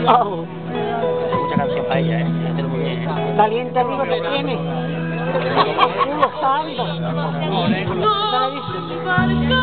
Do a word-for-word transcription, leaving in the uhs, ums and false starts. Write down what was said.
Oh. Mucha canción para ella, ¿eh? Fíjate muy bien, ¿eh? Caliente arriba lo tiene. Culo santo. ¿Ya la viste?